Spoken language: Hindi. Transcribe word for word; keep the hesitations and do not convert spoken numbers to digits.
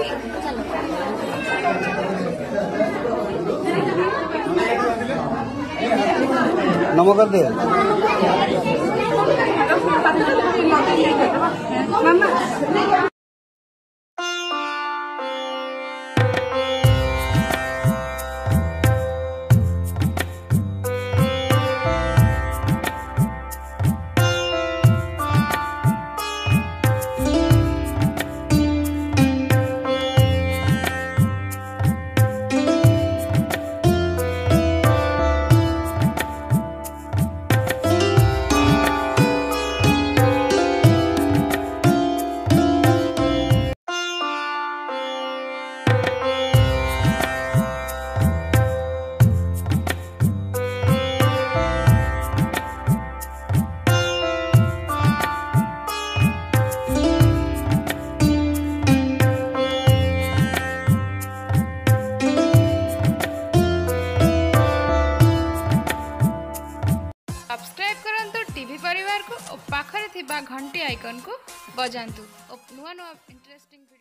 नमो कर दे मामा। सब्सक्राइब करंतु टीवी परिवार को और पाखरे थिबा घंटी आइकन को बजांतु और नुआ नुआ इंटरेस्टिंग